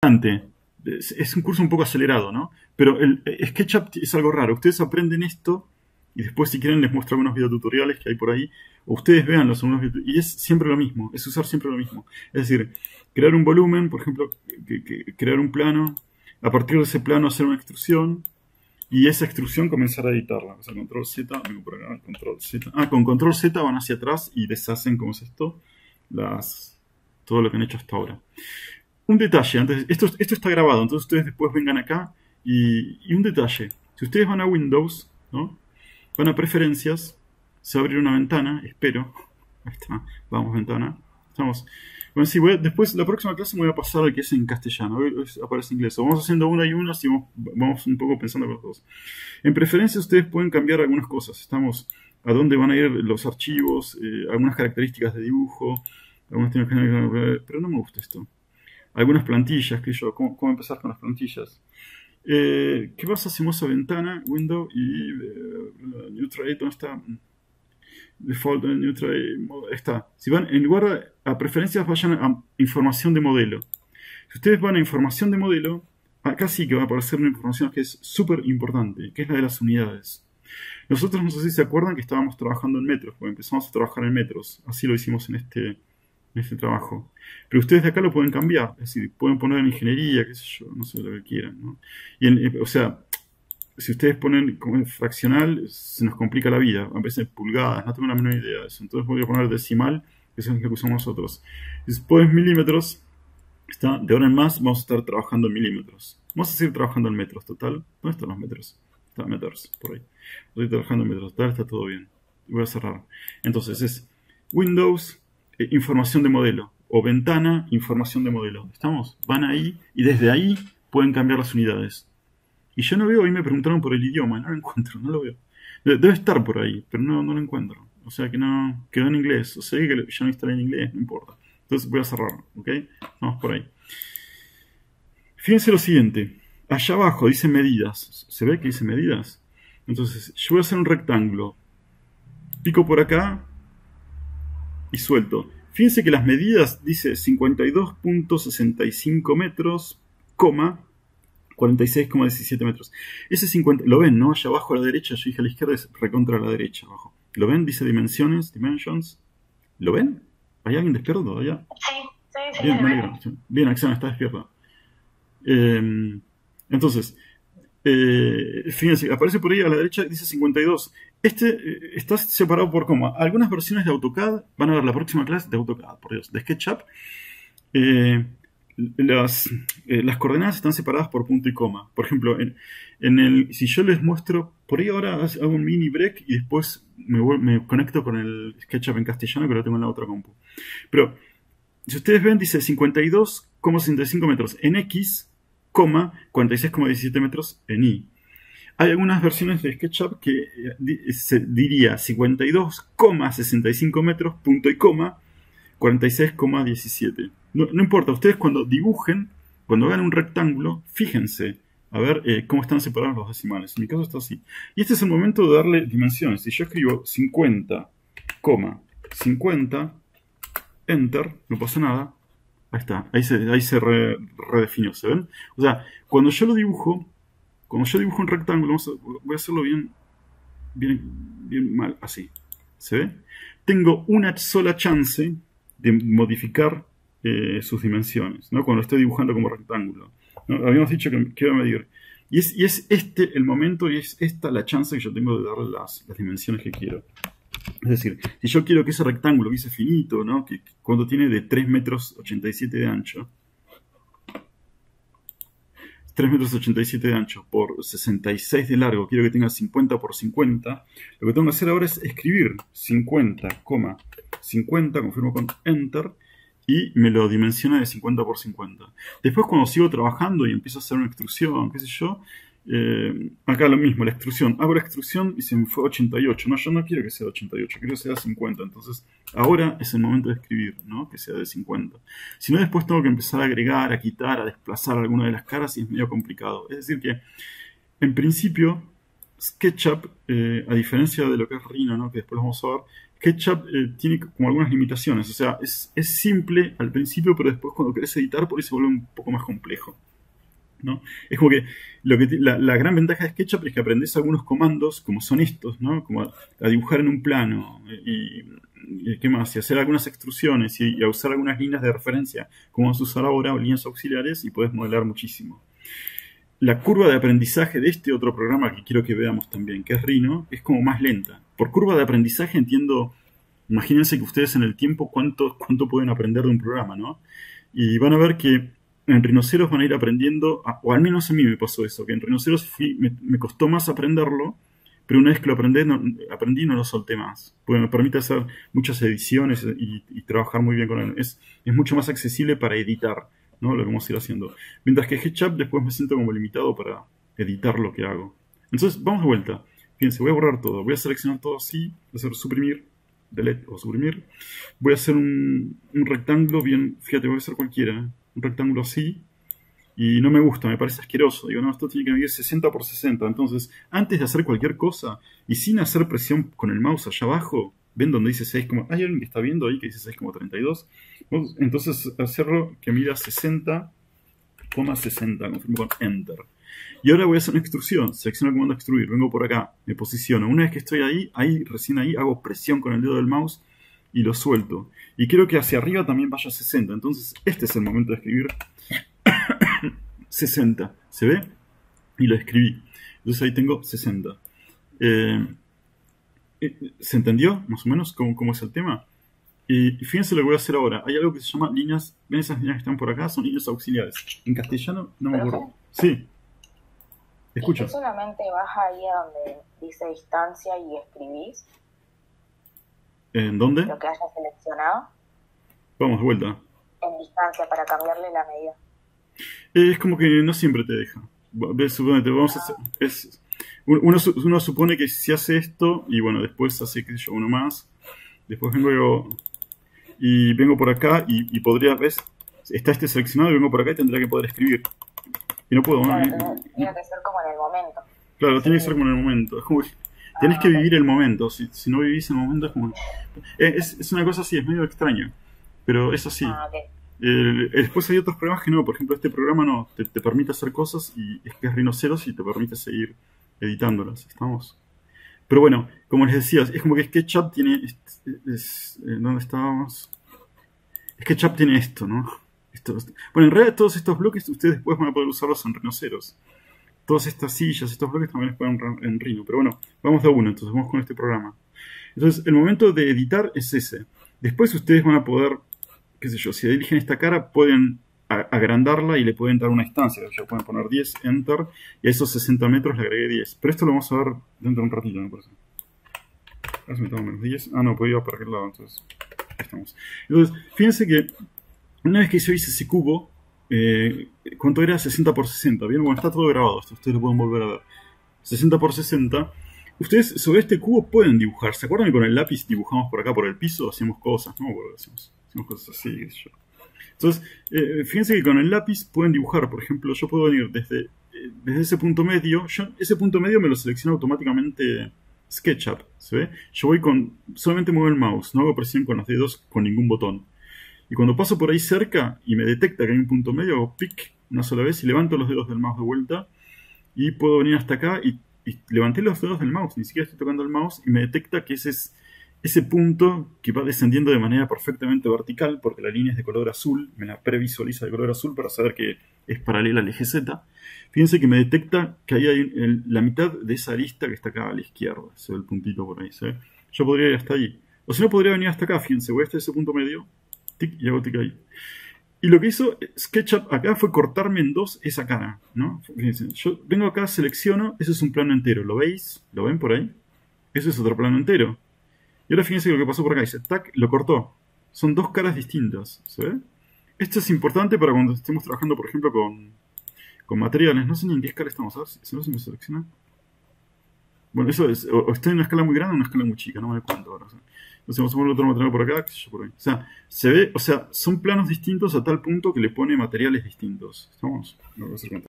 bastante. Es un curso un poco acelerado, ¿no? Pero el SketchUp es algo raro. Ustedes aprenden esto y después, si quieren, les muestro algunos videotutoriales que hay por ahí. O ustedes vean los algunos y es siempre lo mismo. Es usar siempre lo mismo. Es decir, crear un volumen, por ejemplo, crear un plano. A partir de ese plano hacer una extrusión. Y esa extrusión comenzar a editarla. O sea, control Z, vengo por acá, control Z. Con control Z van hacia atrás y deshacen, ¿cómo es esto? Todo lo que han hecho hasta ahora. Un detalle, antes, esto está grabado, entonces ustedes después vengan acá y un detalle. Si ustedes van a Windows, ¿no? Van a preferencias, se va a abrir una ventana, espero. Ahí está, vamos, ventana. Estamos. Bueno, sí, después, la próxima clase me voy a pasar al que es en castellano, hoy aparece en inglés. Vamos haciendo una y una, así vamos un poco pensando con los dos. En preferencias ustedes pueden cambiar algunas cosas. Estamos a dónde van a ir los archivos, algunas características de dibujo, pero no me gusta esto. Algunas plantillas, que yo, ¿cómo empezar con las plantillas? ¿Qué pasa si hacemos a ventana, window y new trade? ¿Dónde está? Default, new trade, está. Si van, en lugar a preferencias, vayan a información de modelo. Si ustedes van a información de modelo, acá sí que va a aparecer una información que es súper importante, que es la de las unidades. Nosotros, no sé si se acuerdan que estábamos trabajando en metros, porque empezamos a trabajar en metros. Así lo hicimos en este trabajo. Pero ustedes de acá lo pueden cambiar, es decir, pueden poner en ingeniería, qué sé yo, no sé lo que quieran, ¿no? O sea, si ustedes ponen como fraccional, se nos complica la vida, a veces pulgadas, no tengo la menor idea de eso, entonces voy a poner decimal, que es lo que usamos nosotros. Si pones milímetros, de ahora en más vamos a estar trabajando en milímetros. Vamos a seguir trabajando en metros, total. ¿Dónde están los metros? Están metros, por ahí. Estoy trabajando en metros, total, está todo bien. Voy a cerrar. Entonces es Windows, información de modelo, o ventana, información de modelo. ¿Estamos? Van ahí y desde ahí pueden cambiar las unidades. Y yo no veo, ahí me preguntaron por el idioma, no lo encuentro, no lo veo. Debe estar por ahí, pero no lo encuentro. O sea que no, quedó en inglés. O sea que ya no instalé en inglés, no importa. Entonces voy a cerrarlo, ¿ok? Vamos por ahí. Fíjense lo siguiente. Allá abajo dice medidas. ¿Se ve que dice medidas? Entonces, yo voy a hacer un rectángulo. Pico por acá y suelto. Fíjense que las medidas dice 52.65 metros, 46,17 metros. Ese 50, lo ven, ¿no? Allá abajo a la derecha, yo dije a la izquierda, es recontra a la derecha abajo. ¿Lo ven? Dice dimensiones, dimensions. ¿Lo ven? ¿Hay alguien despierto allá? Sí. Bien, me alegro. Bien, Axana está despierta. Entonces, fíjense, aparece por ahí a la derecha, dice 52. Está separado por coma. Algunas versiones de AutoCAD, van a ver la próxima clase de AutoCAD, por Dios, de SketchUp. Las coordenadas están separadas por punto y coma. Por ejemplo, si yo les muestro, por ahí ahora hago un mini break y después me conecto con el SketchUp en castellano que lo tengo en la otra compu. Pero, si ustedes ven, dice 52,65 metros en X, 46,17 metros en Y. Hay algunas versiones de SketchUp que se diría 52,65 metros, punto y coma, 46,17. No importa, ustedes cuando dibujen, cuando hagan un rectángulo, fíjense a ver cómo están separados los decimales. En mi caso está así. Y este es el momento de darle dimensiones. Si yo escribo 50,50, Enter, no pasa nada. Ahí está, ahí se redefinió, ¿se ven? O sea, cuando yo dibujo un rectángulo, voy a hacerlo bien mal, así. ¿Se ve? Tengo una sola chance de modificar sus dimensiones, ¿no? Cuando estoy dibujando como rectángulo, ¿no? Habíamos dicho que iba a medir. Y es este el momento y es esta la chance que yo tengo de darle las dimensiones que quiero. Es decir, si yo quiero que ese rectángulo, que ese finito, ¿no? Que cuando tiene de 3,87 metros de ancho, 3,87 metros de ancho por 66 de largo, quiero que tenga 50 por 50, lo que tengo que hacer ahora es escribir 50,50, confirmo con Enter, y me lo dimensiona de 50 por 50. Después cuando sigo trabajando y empiezo a hacer una extrusión, qué sé yo, acá lo mismo, la extrusión. Hago la extrusión y se me fue 88. No, yo no quiero que sea 88, quiero que sea 50. Entonces, ahora es el momento de escribir, ¿no? Que sea de 50. Si no, después tengo que empezar a agregar, a quitar, a desplazar alguna de las caras y es medio complicado. Es decir que, en principio, SketchUp, a diferencia de lo que es Rhino, ¿no? Que después lo vamos a ver, SketchUp tiene como algunas limitaciones. O sea, es simple al principio, pero después cuando querés editar por ahí se vuelve un poco más complejo, ¿no? Es como que la gran ventaja de SketchUp es que aprendes algunos comandos como son estos, ¿no? Como a dibujar en un plano y ¿qué más? Y hacer algunas extrusiones y a usar algunas líneas de referencia como vas a usar ahora o líneas auxiliares y podés modelar muchísimo. La curva de aprendizaje de este otro programa que quiero que veamos también, que es Rhino, es como más lenta. Por curva de aprendizaje entiendo, imagínense que ustedes en el tiempo cuánto pueden aprender de un programa, ¿no? Y van a ver que en Rhinoceros van a ir aprendiendo, o al menos a mí me pasó eso, que en Rhinoceros me costó más aprenderlo, pero una vez que lo aprendí no lo solté más. Porque me permite hacer muchas ediciones y trabajar muy bien con él. Es mucho más accesible para editar, ¿no? Lo que vamos a ir haciendo. Mientras que SketchUp después me siento como limitado para editar lo que hago. Entonces, vamos de vuelta. Fíjense, voy a borrar todo. Voy a seleccionar todo así. Voy a hacer suprimir, delete o suprimir. Voy a hacer un rectángulo bien, fíjate, voy a hacer cualquiera, ¿eh? Un rectángulo así. Y no me gusta, me parece asqueroso. Digo, no, esto tiene que medir 60 por 60. Entonces, antes de hacer cualquier cosa y sin hacer presión con el mouse allá abajo, ven donde dice 6, hay alguien que está viendo ahí que dice 6,32. Entonces, hacerlo que mida 60,60. Confirmo con Enter. Y ahora voy a hacer una extrusión. Selecciono el comando extruir. Vengo por acá, me posiciono. Una vez que estoy recién ahí, hago presión con el dedo del mouse y lo suelto. Y quiero que hacia arriba también vaya 60. Entonces, este es el momento de escribir 60. ¿Se ve? Y lo escribí. Entonces ahí tengo 60. ¿Se entendió más o menos cómo es el tema? Y fíjense lo que voy a hacer ahora. Hay algo que se llama líneas. ¿Ven esas líneas que están por acá? Son líneas auxiliares. En castellano no me acuerdo. Sí. Escucha. ¿Y tú solamente vas ahí a donde dice distancia y escribís? ¿En dónde? Lo que hayas seleccionado. Vamos de vuelta. En distancia para cambiarle la medida. Es como que no siempre te deja. Suponete, vamos a hacer, uno supone que si hace esto y bueno, después hace, qué sé yo, uno más. Después vengo por acá y podría, ¿ves? Está este seleccionado y vengo por acá y tendría que poder escribir. Y no puedo. Claro, tiene que ser como en el momento. Claro, tiene que ser como en el momento. Es como que tenés que vivir el momento. Si no vivís el momento es como... Es una cosa así, es medio extraño. Pero es así. Okay. Después hay otros programas que no. Por ejemplo, este programa no. Te permite hacer cosas y es que es Rhinoceros y te permite seguir editándolas. ¿Estamos? Pero bueno, como les decía, es como que SketchUp tiene... ¿Dónde estábamos? SketchUp tiene esto, ¿no? Bueno, en realidad todos estos bloques ustedes después van a poder usarlos en Rhinoceros. Todas estas sillas, estos bloques también les pueden en Rhino. Pero bueno, vamos de uno, entonces vamos con este programa. Entonces, el momento de editar es ese. Después ustedes van a poder, qué sé yo, si eligen esta cara, pueden agrandarla y le pueden dar una instancia. Ya pueden poner 10, Enter, y a esos 60 metros le agregué 10. Pero esto lo vamos a ver dentro de un ratito, me parece. A ver si me tomo menos 10. Ah, no, podía ir para aquel lado, entonces. Ahí estamos. Entonces, fíjense que una vez que yo hice ese cubo, ¿cuánto era? 60 por 60. Bien, bueno, está todo grabado esto, ustedes lo pueden volver a ver. 60 por 60. Ustedes sobre este cubo pueden dibujar. ¿Se acuerdan que con el lápiz dibujamos por acá, por el piso? Hacíamos cosas, ¿no? Bueno, hacíamos cosas así, qué sé yo. Entonces, fíjense que con el lápiz pueden dibujar. Por ejemplo, yo puedo venir desde ese punto medio. Ese punto medio me lo selecciona automáticamente SketchUp, ¿se ve? Yo voy solamente muevo el mouse, no hago presión con los dedos, con ningún botón. Y cuando paso por ahí cerca y me detecta que hay un punto medio, hago pic una sola vez y levanto los dedos del mouse de vuelta. Y puedo venir hasta acá y levanté los dedos del mouse, ni siquiera estoy tocando el mouse, y me detecta que ese es ese punto que va descendiendo de manera perfectamente vertical, porque la línea es de color azul, me la previsualiza de color azul para saber que es paralela al eje Z. Fíjense que me detecta que ahí hay la mitad de esa arista que está acá a la izquierda, se ve el puntito por ahí, ¿se ve? Yo podría ir hasta ahí. O si no, podría venir hasta acá, fíjense, voy hasta ese punto medio, tic, y hago tic ahí. Y lo que hizo SketchUp acá fue cortarme en dos esa cara, ¿no? Fíjense, yo vengo acá, selecciono, eso es un plano entero, ¿lo veis? ¿Lo ven por ahí? Eso es otro plano entero. Y ahora fíjense lo que pasó por acá, dice, tac, lo cortó. Son dos caras distintas, ¿se ve? Esto es importante para cuando estemos trabajando, por ejemplo, con materiales. No sé ni en qué escala estamos, a ver si no se me selecciona. Bueno, eso es, o estoy en una escala muy grande o en una escala muy chica, no me doy cuenta ahora. O sea, entonces vamos a poner otro material por acá, qué sé yo, por ahí. O sea, se ve, o sea, son planos distintos a tal punto que le pone materiales distintos. ¿Estamos? No, voy a hacer cuenta.